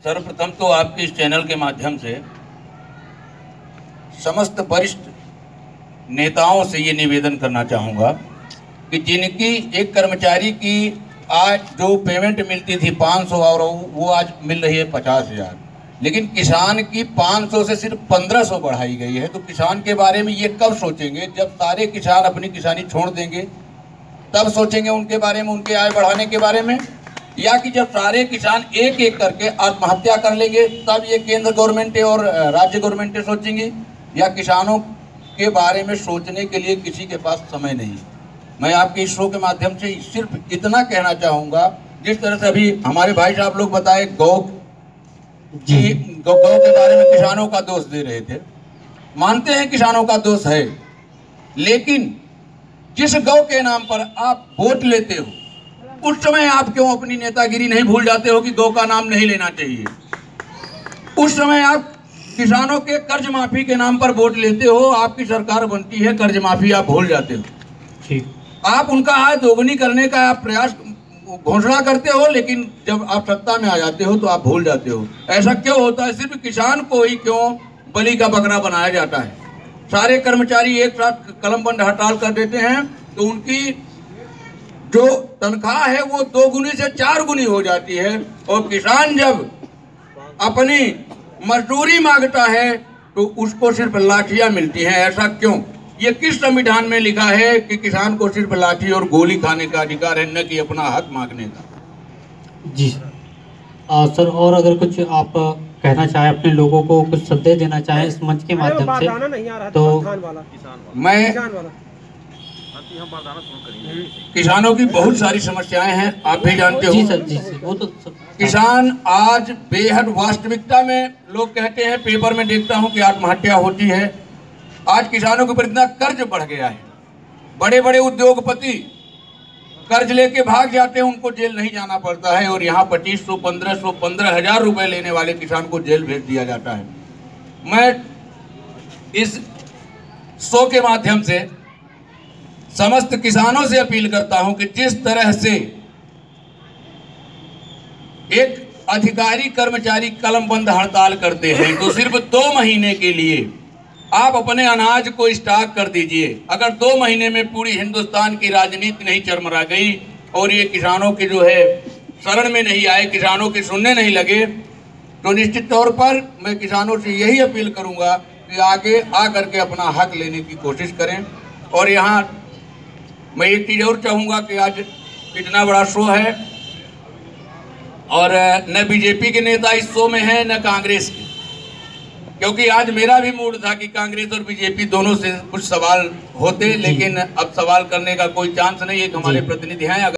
सर्वप्रथम तो आपके इस चैनल के माध्यम से समस्त वरिष्ठ नेताओं से ये निवेदन करना चाहूँगा कि जिनकी एक कर्मचारी की आज जो पेमेंट मिलती थी 500 और वो आज मिल रही है 50,000, लेकिन किसान की 500 से सिर्फ 1500 बढ़ाई गई है। तो किसान के बारे में ये कब सोचेंगे? जब सारे किसान अपनी किसानी छोड़ देंगे तब सोचेंगे उनके बारे में, उनके आय बढ़ाने के बारे में, या कि जब सारे किसान एक एक करके आत्महत्या कर लेंगे तब ये केंद्र गवर्नमेंट और राज्य गवर्नमेंट सोचेंगी, या किसानों के बारे में सोचने के लिए किसी के पास समय नहीं। मैं आपके इस शो के माध्यम से सिर्फ इतना कहना चाहूँगा, जिस तरह से अभी हमारे भाई साहब लोग बताए गौ के बारे में किसानों का दोष दे रहे थे, मानते हैं किसानों का दोष है, लेकिन जिस गौ के नाम पर आप वोट लेते हो उस समय आप क्यों अपनी नेतागिरी नहीं भूल जाते हो कि गौ का नाम नहीं लेना चाहिए? उस समय आप किसानों के कर्ज माफी के नाम पर वोट लेते हो, आपकी सरकार बनती है, कर्ज माफी आप भूल जाते हो। ठीक, आप उनका आय दोगुनी करने का आप प्रयास घोषणा करते हो, लेकिन जब आप सत्ता में आ जाते हो तो आप भूल जाते हो। ऐसा क्यों होता है? सिर्फ किसान को ही क्यों बलि का बकरा बनाया जाता है? सारे कर्मचारी एक साथ कलमबंद हड़ताल कर देते हैं तो उनकी जो तनख्वाह है वो 2 गुनी से 4 गुनी हो जाती है, और किसान जब अपनी मजदूरी मांगता है तो उसको सिर्फ लाठियां मिलती हैं। ऐसा क्यों? ये किस संविधान में लिखा है कि किसान को सिर्फ लाठी और गोली खाने का अधिकार है, न कि अपना हक मांगने का? जी सर, और अगर कुछ आप कहना चाहें, अपने लोगों को कुछ संदेश देना चाहें इस मंच के माध्यम से, तो मैं किसानों की बहुत सारी समस्याएं हैं, आप भी जानते हो। जी सर, जी सर, वो तो किसान आज बेहद वास्तविकता में, लोग कहते हैं, पेपर में देखता हूं कि आत्महत्या होती है। आज किसानों के ऊपर इतना कर्ज बढ़ गया है, बड़े बड़े उद्योगपति कर्ज लेके भाग जाते हैं, उनको जेल नहीं जाना पड़ता है, और यहाँ 2500, 1500, 15,000 रुपए लेने वाले किसान को जेल भेज दिया जाता है। मैं इस शो के माध्यम से समस्त किसानों से अपील करता हूं कि जिस तरह से एक अधिकारी कर्मचारी कलमबंद हड़ताल करते हैं तो सिर्फ 2 महीने के लिए आप अपने अनाज को स्टॉक कर दीजिए। अगर 2 महीने में पूरी हिंदुस्तान की राजनीति नहीं चरमरा गई और ये किसानों के जो है शरण में नहीं आए, किसानों के सुनने नहीं लगे, तो निश्चित तौर पर मैं किसानों से यही अपील करूंगा कि आगे आ करके अपना हक लेने की कोशिश करें। और यहाँ मैं एक चीज़ और चाहूँगा कि आज इतना बड़ा शो है और न बीजेपी के नेता इस शो में हैं न कांग्रेस के, क्योंकि आज मेरा भी मूड था कि कांग्रेस और बीजेपी दोनों से कुछ सवाल होते, लेकिन अब सवाल करने का कोई चांस नहीं है। हमारे प्रतिनिधि हैं।